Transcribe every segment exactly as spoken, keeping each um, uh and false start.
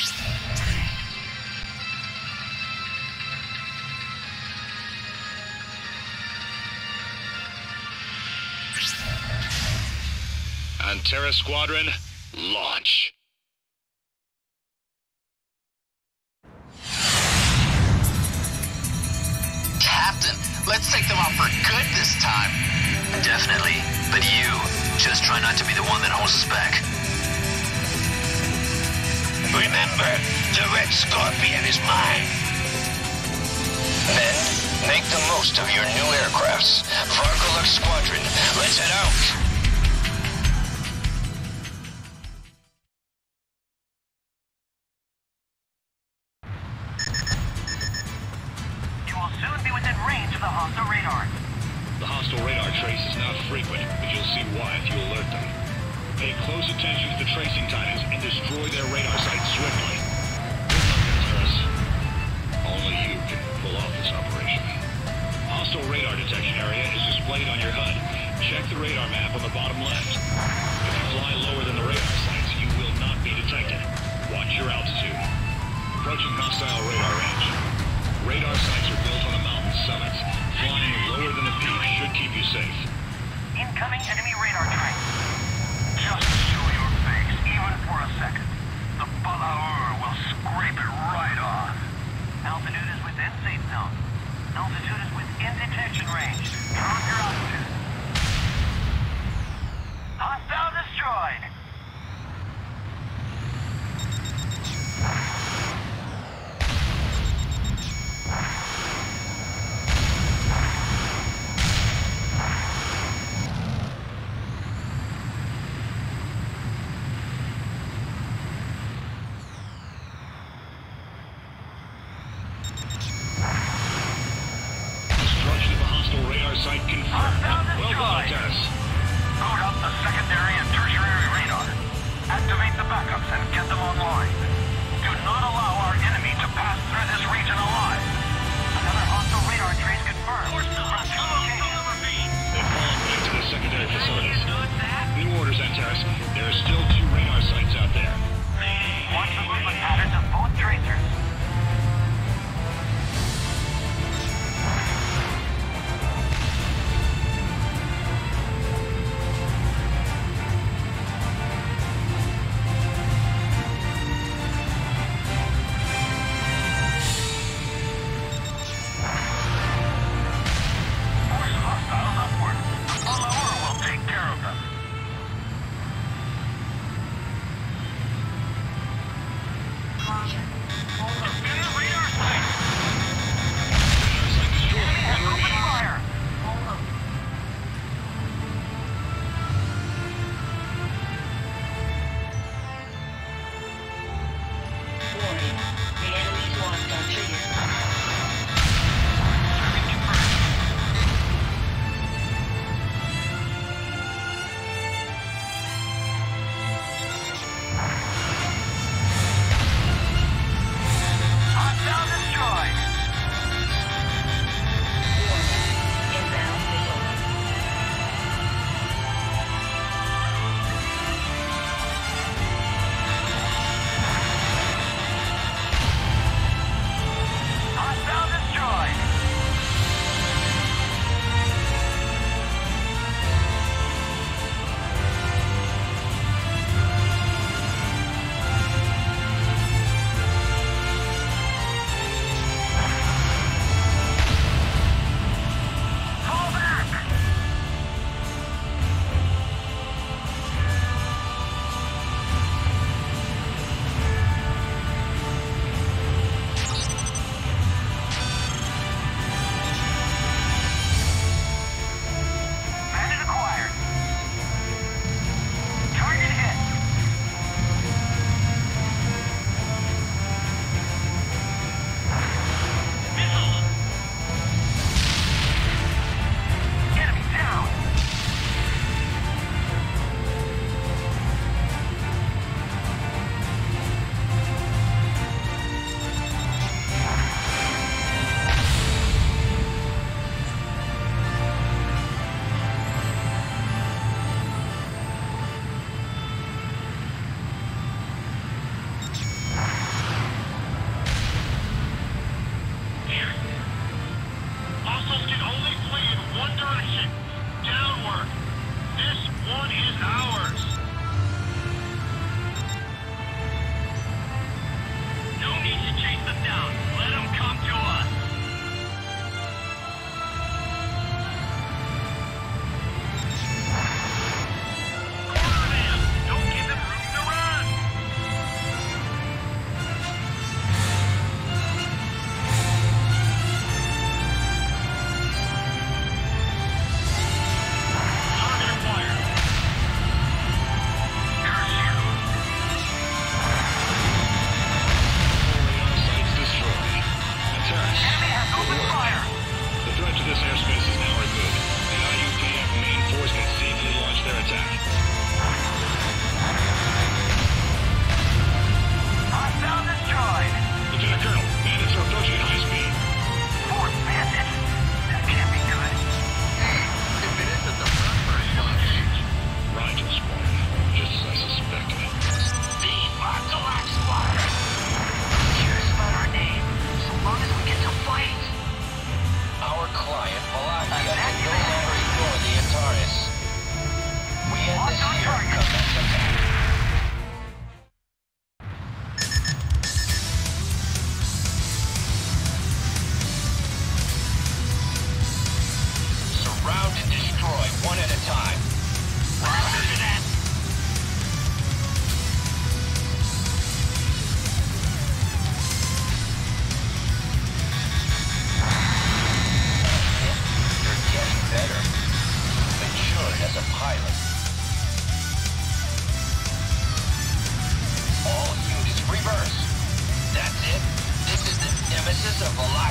Antares Squadron, launch. Captain, let's take them out for good this time. Definitely. But you, just try not to be the one that holds us back. Remember, the Red Scorpion is mine. Men, make the most of your new aircrafts. Varcolac Squadron, let's head out. The hostile radar trace is not frequent, but you'll see why if you alert them. Pay close attention to the tracing timings and destroy their radar sites swiftly. Good luck, Antares. Only you can pull off this operation. Hostile radar detection area is displayed on your H U D. Check the radar map on the bottom left. If you fly lower than the radar sites, you will not be detected. Watch your altitude. Approaching hostile radar range. Radar sites are built on the mountain summits. Flying lower than the peak should keep you safe. Incoming enemy radar train. Just show your face, even for a second. The Balaur will scrape it right off. Altitude is within safe zone. Altitude is within detection range. Drop your altitude. Hostile destroyed. Site confirmed. Well done, Antares. Boot up the secondary and tertiary radar. Activate the backups and get them online. Do not allow our enemy to pass through this region alive. Another hostile radar trace confirmed. Force number B. They've fallen back to the secondary facilities. New orders, Antares. There are still two radar sites out there. Watch the movement patterns of both tracers.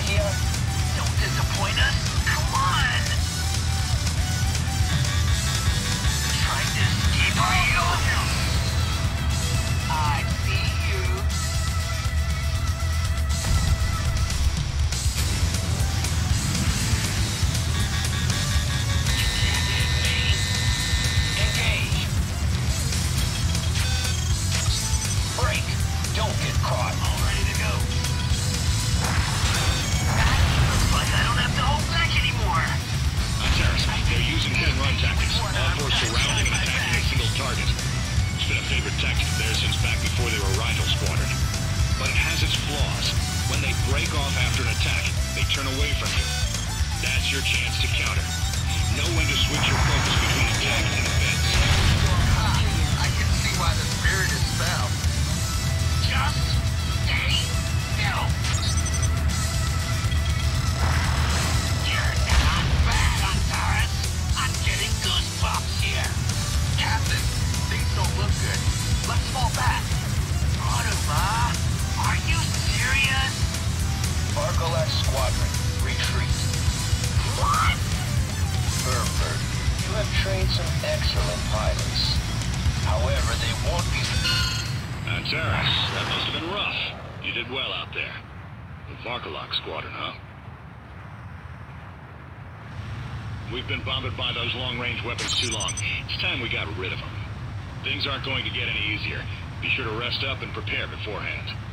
here? Don't disappoint us. Come on. Trying to escape, are you? I see you. You can't hit me. Engage. Break. Don't get caught. All ready to go. Looks like I don't have to hold back anymore. Antares, they're using hit-and-run tactics, all for surrounding and attacking a single target. It's been a favorite tactic of theirs since back before they were Rifle Squadron. But it has its flaws. When they break off after an attack, they turn away from you. That's your chance to counter. Know when to switch your focus between attacks and defense. I can see why the spirit is fell. Just stay still. You're not bad, Antares. I'm getting goosebumps here. Captain, things don't look good. Let's fall back. Automa, are you serious? Varcolac Squadron, retreat. What? Burford, you have trained some excellent pilots. However, they won't be... Antares, that must have been rough. You did well out there. The Varcolac Squadron, huh? We've been bombarded by those long-range weapons too long. It's time we got rid of them. Things aren't going to get any easier. Be sure to rest up and prepare beforehand.